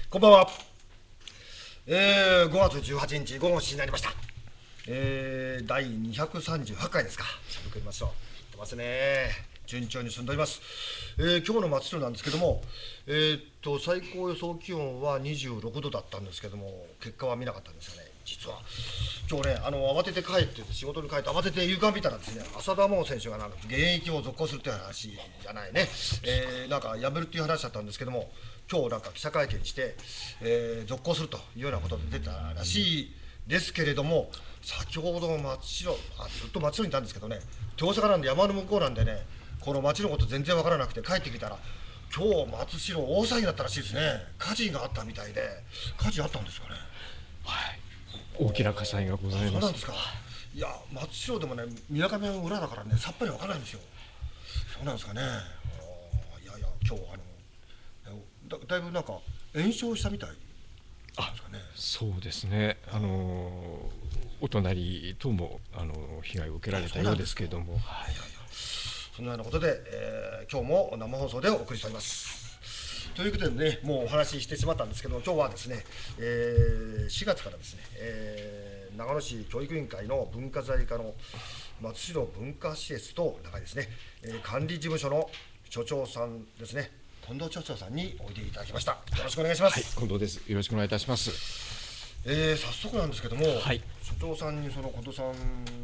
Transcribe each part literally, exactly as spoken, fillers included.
こんばんは。えー、ごがつじゅうはちにち午後しちじになりました。えー、だいにひゃくさんじゅうはちかいですか。しゃべくりますよ。言ってますね。順調に進んでおります。えー、今日の松代なんですけども、えー、っと最高予想気温はにじゅうろくどだったんですけども、結果は見なかったんですよね。実は今日ね、あの慌てて帰って仕事に帰って慌てて夕刊見たらですね、浅田真央選手がなんか現役を続行するっていう話じゃないね、えー、なんか辞めるっていう話だったんですけども、今日なんか記者会見して、えー、続行するというようなことで出たらしいですけれども、先ほど松代あずっと松代にいたんですけどね、大阪なんで山の向こうなんでね、この町のこと全然わからなくて帰ってきたら、今日松代大騒ぎだったらしいですね。火事があったみたいで。火事あったんですかね。 はい、大きな火災がございます。 そうなんですか。いや松代でもね、水上の裏だからね、さっぱりわからないんですよ。そうなんですかね。いやいや今日あの だ, だいぶなんか炎症したみたいなんですかね。 そうですね、あのお隣ともあの被害を受けられたようですけれども、はい、 そのようなことで、えー、今日も生放送でお送りしております。ということでね、もうお話ししてしまったんですけども、今日はですね、えー、しがつからですね、えー、長野市教育委員会の文化財課の松代文化施設と中にですね、えー、管理事務所の所長さんですね、近藤所長さんにおいでいただきました。よろしくお願いします。 はい、近藤です。よろしくお願いいたします。 えー、早速なんですけども、 はい、 所長さんにその近藤さん、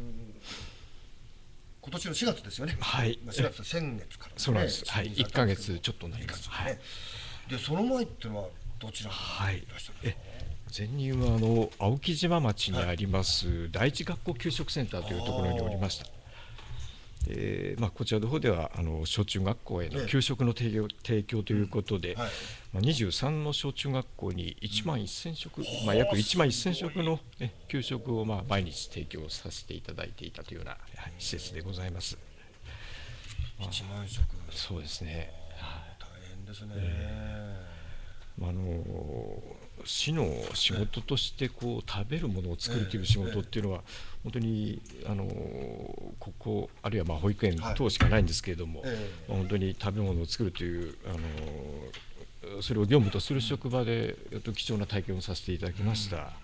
今年のしがつですよね。 はい、 しがつ、先月からですね。 そうなんです。はい、いっかげつちょっとなります。はい。 で、その前っていうのはどちらにいらっしゃるんですか。 前任はあの青木島町にあります、はい、第一学校給食センターというところにおりました。えーまあ、こちらの方ではあの小中学校への給食の提供、提供ということで、うん、はい、まあ、にじゅうさんの小中学校にいちまんせんしょく、うん、まあ、約いちまんせんしょくの、ね、給食をまあ毎日提供させていただいていたというような、はい、施設でございます。 いちまんしょく、 そうですね。 大変ですね。 えーまあ、あの市の仕事としてこう食べるものを作るという仕事っていうのは本当にあのここあるいはまあ保育園等しかないんですけれども、まあ、本当に食べ物を作るというあのそれを業務とする職場で貴重な体験をさせていただきました。うん、はい、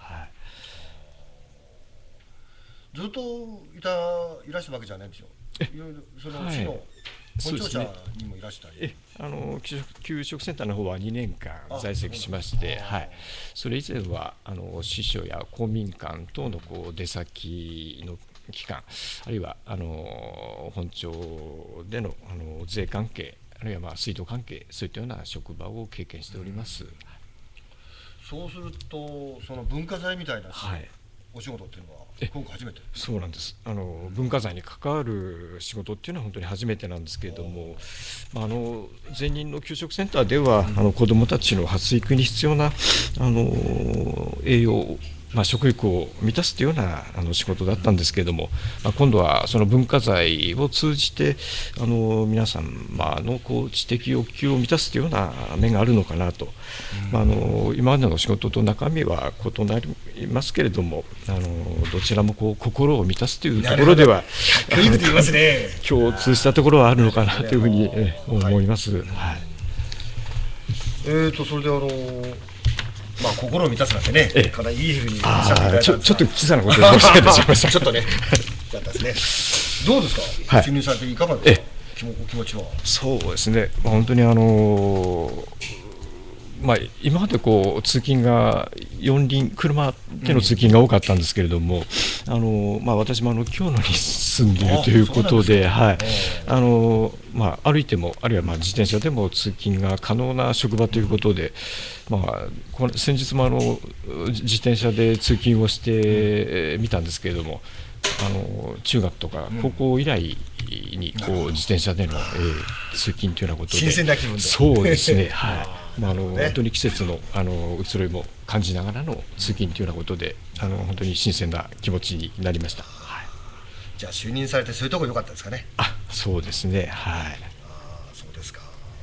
ずっといたいらっしゃるわけじゃないんでしょう。いろいろその市の、はい、本庁舎にもいらしたり、 ね、えあの給食センターの方はにねんかん在籍しまして、はい、それ以前はあの市所や公民館等のこう出先の機関、あるいはあの本庁でのあの税関係、あるいはまあ水道関係、そういったような職場を経験しております。うん、 そうするとその文化財みたいな、はい、お仕事っていうのは今回初めて。 そうなんです。あの文化財に関わる仕事っていうのは本当に初めてなんですけれども、まあ、あの前任の給食センターでは、うん、あの子どもたちの発育に必要なあの栄養、まあ、食欲を満たすというようなあの仕事だったんですけれども、まあ、今度はその文化財を通じてあの皆さんのこう知的欲求を満たすというような面があるのかなと、うん、まあ、あの今までの仕事と中身は異なりますけれども、あのどちらもこう心を満たすというところでは共通したところはあるのかなというふうに思います。はい、 えーとそれであのまあ、心を満たすなんてね、ええ、かなりいいふうにおっしゃっていただいたんですが、 ちょっと小さなことを申し上げてしまいました。 ちょっとね、だったですね。どうですか、就任されていかがですか、お気持ちは。 そうですね、まあ、本当にあのーまあ、今までこう通勤が四輪、車での通勤が多かったんですけれども、うん、あのまあ、私もあの京野に住んでいるということで、はい、あのまあ、歩いてもあるいはまあ自転車でも通勤が可能な職場ということで、まあ、この先日もあの自転車で通勤をしてみたんですけれども、あの中学とか高校以来にこう自転車での、えー、通勤というようなことで、 新鮮な気分で、 そうですね、はい、まあ、あの本当に季節のあの移ろいも感じながらの通勤というようなことで、あの本当に新鮮な気持ちになりました。はい、 じゃあ就任されてそういうところ良かったですかね。 あ、そうですね、はい。 あ、そうですか。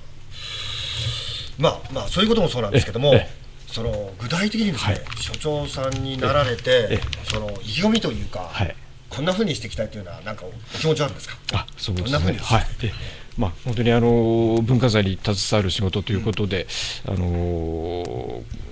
まあまあそういうこともそうなんですけども、その具体的にですね、はい、所長さんになられてその意気込みというか、はい、こんなふうにしていきたいというのは何かお気持ちあるんですか。 あ、そうですね、 どんなふうにしていきたい、はい、 まあ、本当にあの文化財に携わる仕事ということで、うん、あの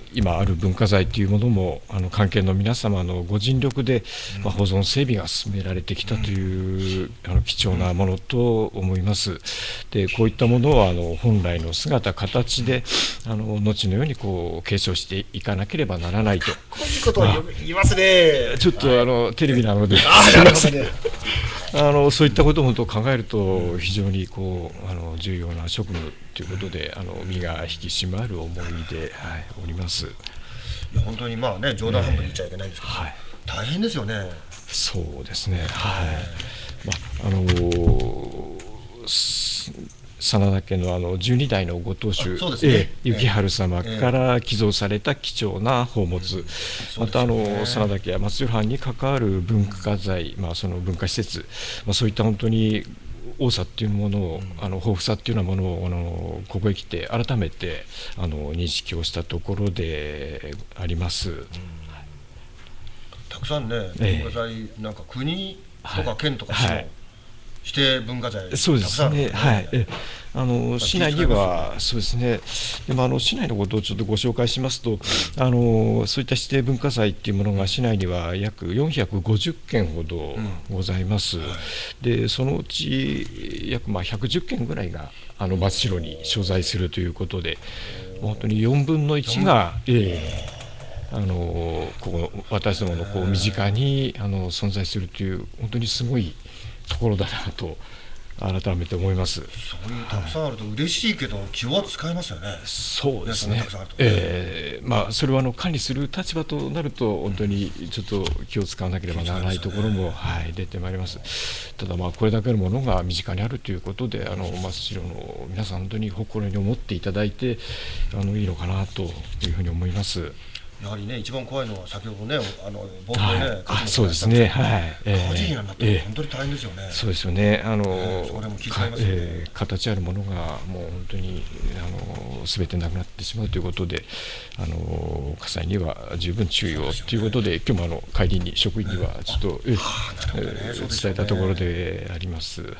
今ある文化財というものもあの関係の皆様のご尽力で、まあ、保存整備が進められてきたというあの貴重なものと思います。でこういったものはあの本来の姿形であの後のようにこう継承していかなければならないと。 こういうことをよく言いますね。 ちょっとあのテレビなので、 ああ、なるほどね。 あのそういったこともと考えると非常にこうあの重要な職務ということであの身が引き締まる思いで、はい、おります。 いや本当にまあね冗談半分言っちゃいけないんですけど、 はい、 大変ですよね。 そうですね。はい。まああのー真田家のあのじゅうに代のご当主、 そうですね、 幸春様から寄贈された貴重な宝物、またあの真田家や松代藩に関わる文化財、まあ、その文化施設、まあ、そういった本当に多さっていうものを、あの豊富さっていうようなものをあのここへ来て改めてあの認識をしたところであります。うん、 たくさんね、文化財、なんか国とか県とか市の指定文化財、 そうですね、はい、あの市内には、そうですね、でもあの市内のことをちょっとご紹介しますと、あのそういった指定文化財っていうものが市内には約よんひゃくごじゅっけんほどございます。うん、はい、でそのうち約まあひゃくじゅっけんぐらいがあの松代に所在するということで、本当によんぶんのいちが、えー、あのここ私どものこう身近にあの存在するという本当にすごいところだなと改めて思います。 そういうたくさんあると嬉しいけど、はい、気は使いますよね。 そうですね。えー、まあそれはあの管理する立場となると本当にちょっと気を使わなければならないところも、はい、出てまいります。ただまあこれだけのものが身近にあるということで、あの松代の皆さん本当に誇りに思っていただいてあのいいのかなというふうに思います。 やはりね、一番怖いのは先ほどね、あの冒頭ね、 はい、そうですね、はい、 個人になって本当に大変ですよね。 えー、そうですよね。あの、 えー、そこでも気遣いますよね。 えー、形あるものがもう本当にあの全てなくなってしまうということで、あの火災には十分注意をということで、今日もあの帰りに職員にはちょっと、えーえー、伝えたところであります。はい、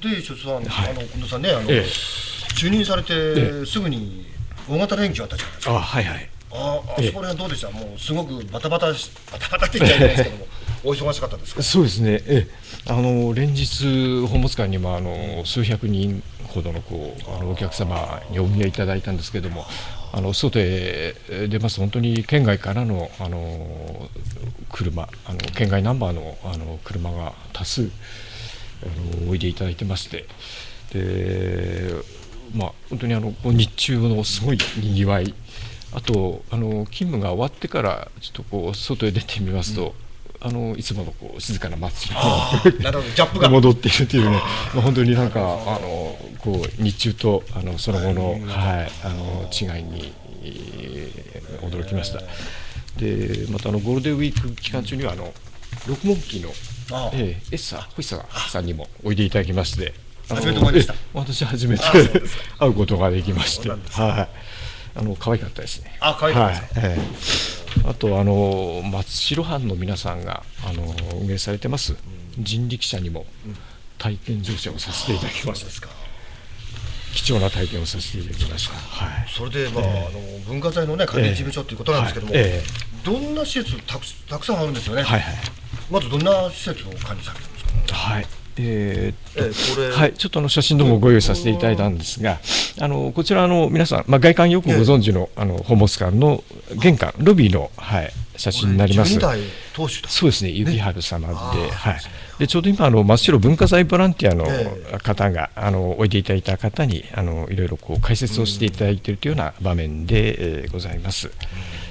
で、所長さん、はい、あの近藤さんね、あの、えー、就任されてすぐに大型連休あったじゃないですか。 あ、はいはい。 ああ、そこら辺どうでした。もうすごくバタバタバタバタって言っちゃいけないですけども、お忙しかったですか。 そうですね。えあの連日宝物館にもあの数百人ほどのこうあのお客様にお見えいただいたんですけれども、あの外へ出ますと本当に県外からのあの車、あの県外ナンバーのあの車が多数あのおいでいただいてまして、で、まあ本当にあの日中のすごい賑わい。あとあの勤務が終わってからちょっとこう外へ出てみますと、うん、あのいつものこう静かな街が戻っているというね、まあ、本当になんかあのこう日中とあのその後の、はい、あの違いに、えー、驚きました。でまたあのゴールデンウィーク期間中にはあの六門旗の、えー、エッサーホイッサーさんにもおいでいただきまして、 初めてお会いでした。 私初めて会うことができまして、はい。あの可愛かったですね。 あ、可愛かったですか。はい、えー、あとあの松代藩の皆さんがあの運営されてます、うん、人力車にも体験乗車をさせていただきました。うん、貴重な体験をさせていただきました。はい、 それでまあ、えー、あの文化財のね管理事務所ということなんですけども、えーはいえー、どんな施設たくたくさんあるんですよね。はいはい、まずどんな施設を管理されてるんですか。 はい。えー、っと、えー、はい、ちょっとあの写真どもご用意させていただいたんですが、あのこちらの皆さん、まあ、外観よくご存知の、えー、あの宝物館の玄関ロビーの、はい、写真になります。じゅうに代当主だ。そうですね、幸春様で、ね、はい、でちょうど今あの真っ白文化財ボランティアの方が、えー、あのおいでいただいた方にあのいろいろこう解説をしていただいているというような場面で、えー、ございます。うん、こ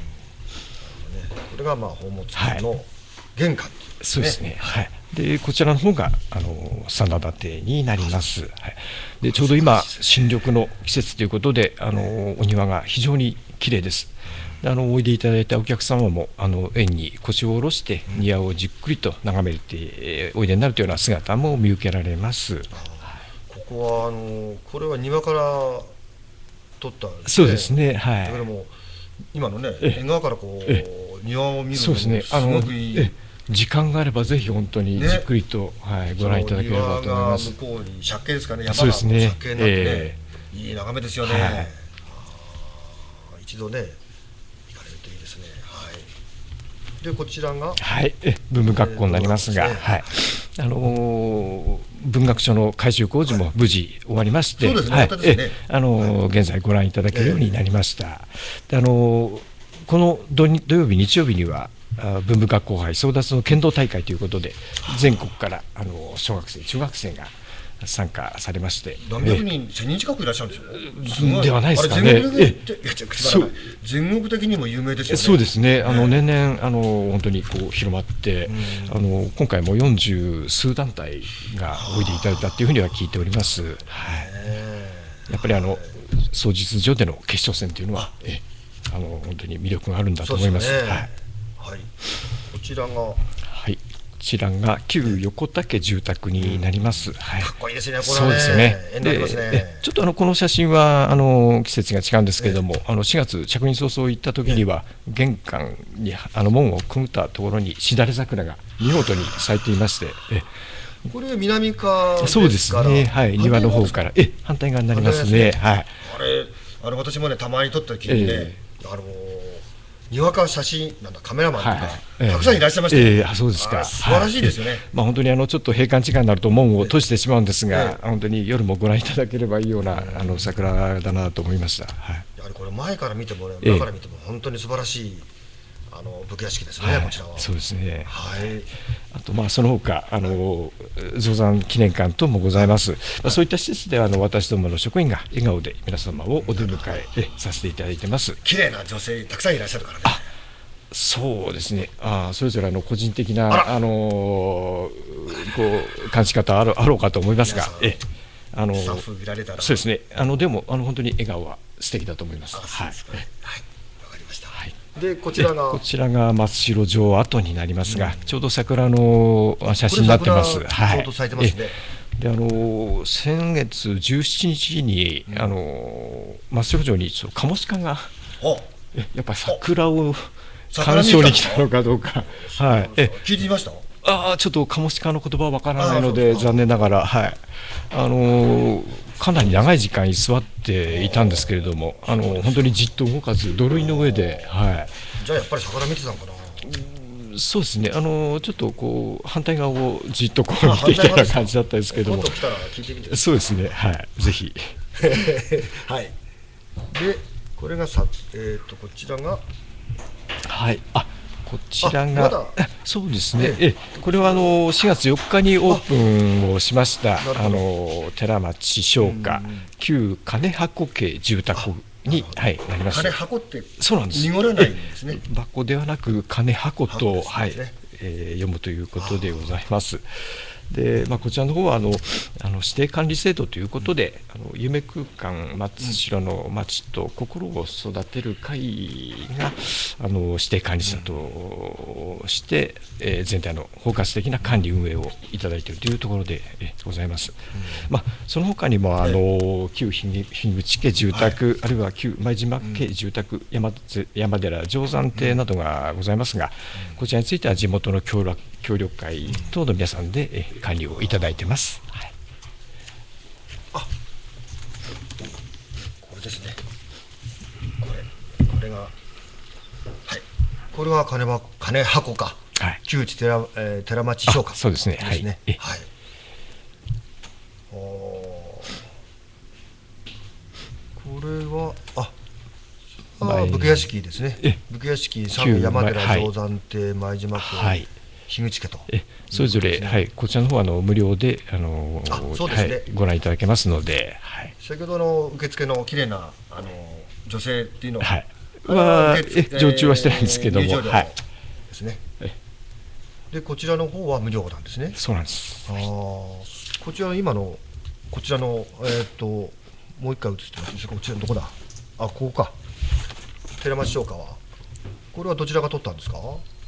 れがまあ宝物館の玄関、ね、 はい、そうですね。はい。でこちらの方があの真田邸になります。はい、でちょうど今新緑の季節ということで、あのお庭が非常に綺麗です。であのおいでいただいたお客様もあの園に腰を下ろして庭をじっくりと眺めておいでになるというような姿も見受けられます。 ここはあのこれは庭から撮った、ね、 そうですね。はい。 だからもう今のね縁側からこう庭を見るのもすごくいい。 時間があればぜひ本当にじっくりと、ね、はい、ご覧いただければと思います。 向こうに借景ですかね、山が借景になってね、えー、いい眺めですよね。はい、 一度ね行かれるといいですね。はい。でこちらがはいえ文部学校になりますが、 えーはいあのー文学書の改修工事も無事終わりまして、 そうですねはいまたですねえあのー現在ご覧いただけるようになりました。であのーこの土日土曜日日曜日にはあ文部学校杯争奪の剣道大会ということで全国からあの小学生中学生が参加されまして、 何百人、千人近くいらっしゃるんですよ。すごいではないですかねあれ全国的にえいや違う口がない全国的にも有名ですよね。 そうですね、あの年々あの本当にこう広まって、 うんあの今回もよんじゅう数団体がおいでいただいたというふうには聞いております。はい、 えやっぱりあの双日上での決勝戦というのはえあの本当に魅力があるんだと思います。 そうですねはいはい。こちらがかはい、こちらが旧横田家住宅になります。はい、 っこいいですね。これそうはね。 ですね。 縁になりますね。 でえちょっとあのこの写真はあの季節が違うんですけれども、あのしがつ着任早々行った時には玄関にあの門をくぐったところにしだれ桜が見事に咲いていまして、えこれ南側そうですね。はい、庭の方からえ反対側になりますね。はい。 あれあの私もねたまに撮った時にね、 えあのにわか写真なんだカメラマンとか、 はいええたくさんいらっしゃいましたよ。 ええあそうですか。 あ素晴らしいですよね。 はいえまあ本当にあのちょっと閉館時間になると門を閉じてしまうんですが、 ええ本当に夜もご覧いただければいいようなあの桜だなと思いました。はい。 やはりこれ前から見てもね、 ええ裏から見ても本当に素晴らしいあの武家屋敷ですね、 はいこちらは。 そうですね。 はい。 あとまあその他あの造山記念館等もございます。まあそういった施設ではあの私どもの職員が笑顔で皆様をお出迎ええさせていただいてます。 綺麗な女性たくさんいらっしゃるからね。 そうですね。ああそれぞれあの個人的なあらあのこう感じ方あるあろうかと思いますが、 皆えあのスタッフ見られたら。 そうですね。あのでもあの本当に笑顔は素敵だと思います。 あ、そうはいですかね。はい。わかりました。 はい。 でこちらがこちらが松代城跡になりますが、ちょうど桜の写真になってます。 これ桜ちょうど咲いてますね。 であの先月じゅうしちにちに、あの松代城にちょっとカモシカがおえやっぱり桜を桜鑑賞に来見に来たのたのかどうか、はい、え聞いてみました。 あーちょっとカモシカの言葉はわからないのあーそうでですか残念ながら、はい、あのかなり長い時間居座っていたんですけれども、あの本当にじっと動かず土塁の上で、はい。 じゃあやっぱり魚見てたのかな。 そうですね、あのちょっとこう反対側をじっとこう見ていたような感じだったんですけれども、 今度来たら聞いてみて。 そうですね、はい、ぜひ。 はい。でこれがさえっ、とこちらがはい、あこちらあまが、 だそうですね、 ええこれはあのしがつよっかにオープンをしました、 なるほどあの寺町商家、旧金箱家住宅に、はい、なります。 金箱ってそうなんです。 濁らないんですね。 え箱ではなく金箱箱と、 ですねはいえー読むということでございます。でまあ、こちらの方はあのあの指定管理制度ということで、あの夢空間松代の町と心を育てる会があの指定管理者として、えー全体の包括的な管理運営をいただいているというところで、えーございます。まあ、その他にもあの旧樋口家住宅、あるいは旧前島家住宅、山津山寺定山邸などがございますが、こちらについては地元の協力協力会等の皆さんでえー管理をいただいてます。はい、 これですね。これこれがはいこれは金箱金箱か。 はい旧知寺、えー、寺町商家あそうですねですね。 はいはい。おーこれはああ前ー武家屋敷ですねえ。 武家屋敷三旧山寺はい定山邸前島区、 はい樋口家と。 えそれぞれ、はい、こちらの方はあの無料であのあそうですねはい、ご覧いただけますので、はい先ほどの受付の綺麗なあの女性っていうのは、 はい、 あれはは受付え常駐はしてないんですけども、 入場料はい、 ですね。 えでこちらの方は無料なんですね。 そうなんです。 あーこちらの今のこちらのえーっともう一回映ってます。こちらどこだ。あここか。寺町商家はこれはどちらが取ったんですか。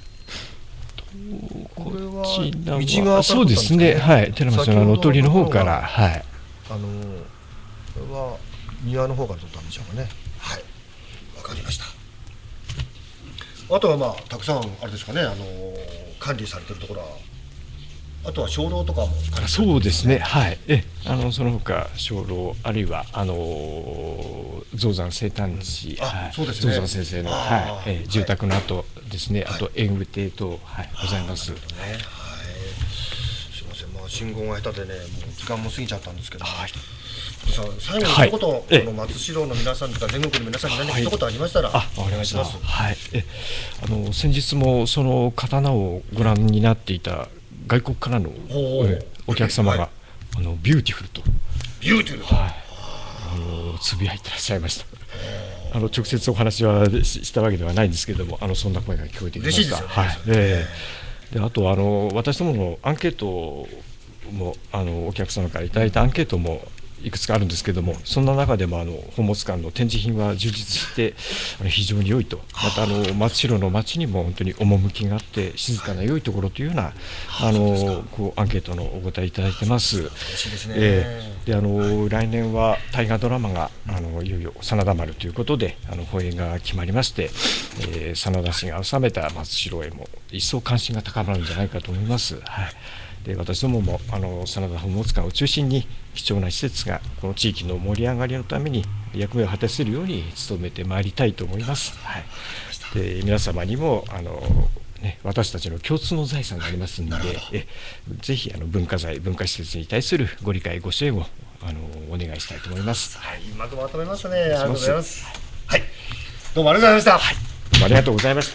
これはこちらは道側からそうですね、はい、寺町のあの鳥の方から、はい、 あのこれは庭の方から取ったんでしょうかね。はい、わかりました。あとはまあたくさんあれですかね、あの管理されてるところは、あとは鐘楼とかも管理されてるそうですね、はい、えあのその他鐘楼あるいはあの象山生誕地、 あはい、 そうですね象山先生の、 あーはいえー住宅の後ですね、あと演舞亭等、はい、ございます。 ね、はい、すみません、まあ信号が下手でね、もう時間も過ぎちゃったんですけど、 はいさあ最後にはい一言、 えあの松代の皆さんとか全国の皆さんに何か一言ありましたら、 あ、わかりました。 お願いします。 はい。え、あの先日もその刀をご覧になっていた外国からのおーえお客様が、 はいあのビューティフルと、 ビューティフルと、 はい、あのつぶやいてらっしゃいました。あの直接お話はししたわけではないんですけれども、あのそんな声が聞こえてきました。 嬉しいですよねはい。 それええで、あとあの私どものアンケートもあのお客様からいただいたアンケートもいくつかあるんですけれども、そんな中でもあの宝物館の展示品は充実してあの非常に良いと、またあの松代の町にも本当に趣があって静かな良いところというようなあのこうアンケートのお答えいただいてます。 嬉しいですね。 えーであの来年は大河ドラマがあのいよいよ真田丸ということであの放映が決まりまして、えー真田氏が治めた松代へも一層関心が高まるんじゃないかと思います。はい、で私どももあの真田宝物館を中心に貴重な施設がこの地域の盛り上がりのために役目を果たせるように努めてまいりたいと思います。はい、で皆様にもあのね、私たちの共通の財産がありますので、えぜひあの文化財、文化施設に対するご理解、ご支援をあのお願いしたいと思います。はい、 うまくまとめましたね。ありがとうございます。はい、どうもありがとうございました。 どうもありがとうございました。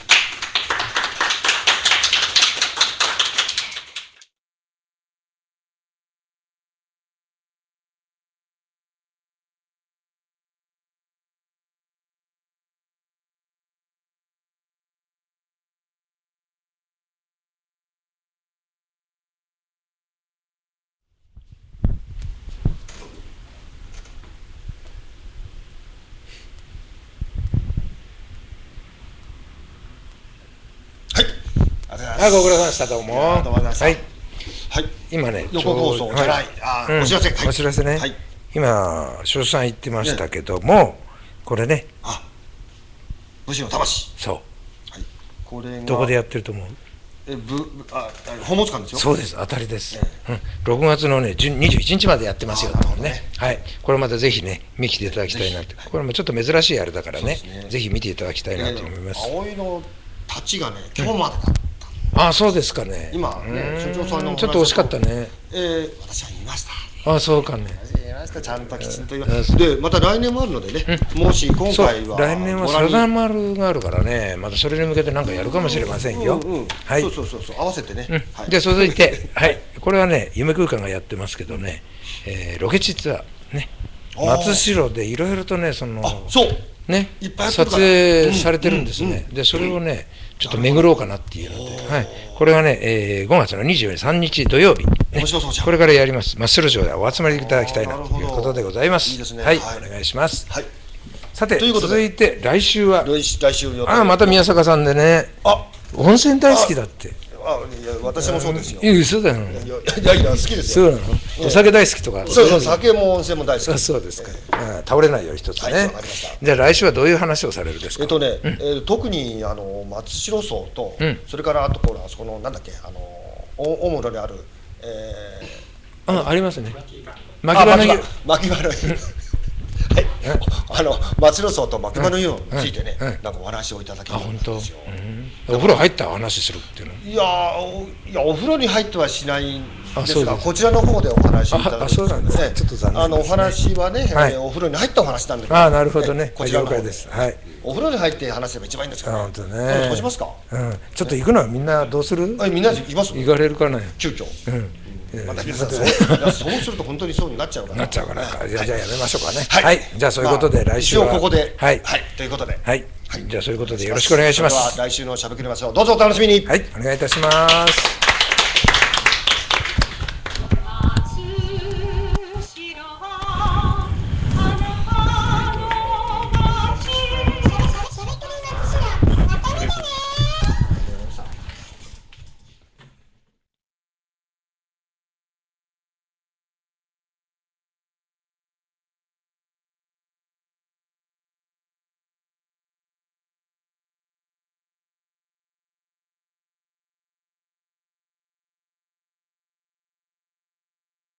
はい、ご苦労様でした。どうも。 いやどうもありがとうございましたはい、 はい、 今ね、 横放送ちょうじゃない、 はいあうんお知らせ、はいお知らせね。 はい、 今、所さん言ってましたけども、これね、 あ、武士の魂、 そはい、これがう、どこでやってると思う？ えぶあ宝物館ですよ。 そうです、当たりです。うん、ろくがつのね、じゅうにじゅういちにちまでやってますよ、 あーなるほどねね。はい、これまたぜひね、見に来ていただきたいなって。これもちょっと珍しいあれだからねそうですね、 ぜひ見ていただきたいなと思います。 葵の太刀がね、今日までだった。 ああ、そうですかね。 今ね所長さんのお話だとちょっと惜しかったね。 えー、私は言いました。 ああ、そうかね。 言いました。ちゃんときちんと言いまうんした。で、また来年もあるのでね、もし今そう回は来年はご覧にサザン丸があるからね、またそれに向けて何かやるかもしれませんよ。 うんうんはいそうそうそうそう合わせてね。 うんはいで続いて、はい、これはね、夢空間がやってますけどね、えーロケ地ツアー、ね、 あー松代でいろいろとね、そのあ、そう。 ねいっぱいやってる撮から影されてるんですね、でそれをね、ちょっと巡ろうかなっていうので、はい、これはね、えーごがつのにじゅうさんにち土曜日、ね面白そうじゃんこれからやります、真っ白城でお集まりいただきたいなということでございます。 いいですねはい、 はいお願いします。 はい。 さて、 ということで続いて来週は、 来週来週予定ああ、また宮坂さんでね、 あ、 温泉大好きだって。 あ、いや私もそうですよ。 いや、嘘だよ。 いやいやいや好きですよ。 そうなの、お酒大好きとか。 そうそういの酒も温泉も大好き。 あ、そうですか。うん倒れないように一つね。 はいわかりましたじゃあ来週はどういう話をされるですか。 えっとね、えー特にあの松代荘と、 うんそれからあところあそこのなんだっけあのお大室にある、えあ、ありますね。 ー、 牧場の湯。 巻き場の湯はい、あの松代荘と巻き場の湯についてね、 うんうんなんかお話をいただけあ、 るん本当。 ですよ。 うんお風呂入った話するっていうの。 いやーおいやお風呂に入ってはしないんですが、 あそうですこちらの方でお話をいただくああそうなんですねねちょっと残念ですねあのお話はね、 はいえーお風呂に入ったお話なんだけど、 あ、なるほどね。 こちらの方了解です。はい。 お風呂に入って話せば一番いいんですかあ、 ら、 本当ね。 そうしますか。 うん。ちょっと行くのはみんなどうする？ はい、みんなで行きます。 行かれるかな。 急遽。 うん。 また皆さんえーそういやそうすると本当にそうになっちゃうから。 なっちゃうかな。 はいじゃあじゃあやめましょうかね。 はいはい。じゃあそういうことでまあ来週は一応ここで、 はいはい、ということで、 はい。じゃあそういうことでよろしくお願いします。 それでは来週のしゃべくりますよ。どうぞお楽しみに。 はい。お願いいたします。